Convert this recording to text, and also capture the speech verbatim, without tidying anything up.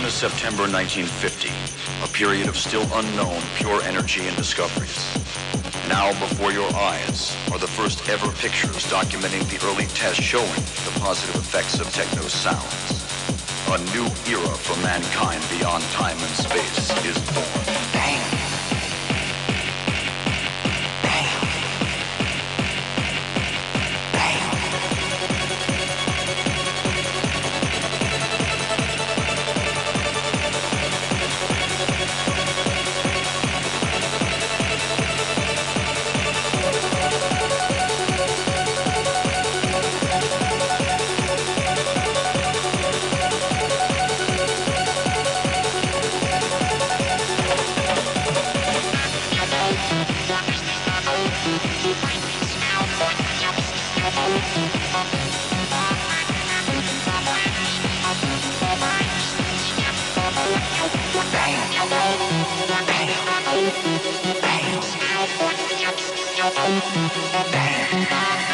is September nineteen fifty, a period of still unknown pure energy and discoveries. Now before your eyes are the first ever pictures documenting the early tests showing the positive effects of techno sounds. A new era for mankind beyond time and space is born. Bang! Bang!